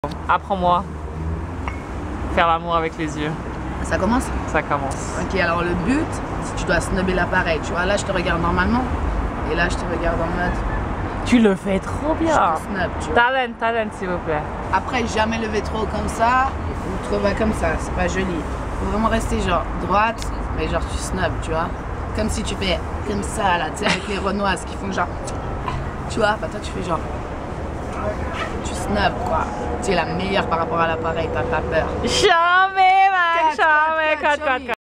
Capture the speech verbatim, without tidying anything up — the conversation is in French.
Apprends-moi. Faire l'amour avec les yeux. Ça commence? Ça commence. Ok, alors le but, c'est que tu dois snubber l'appareil. Tu vois, là je te regarde normalement. Et là je te regarde en mode. Tu le fais trop bien. Je te snub, tu vois. Talent, talent s'il vous plaît. Après, jamais lever trop comme ça. Ou trop bas comme ça. C'est pas joli. Faut vraiment rester genre droite. Mais genre tu snubs, tu vois. Comme si tu fais comme ça là, tu sais, avec les Renoises qui font genre. Tu vois, bah toi tu fais genre. Tu snubs quoi. Tu es la meilleure par rapport à l'appareil, t'as pas peur. Jamais, man. Cut, cut, Jamais, cut, cut, show cut, me. cut.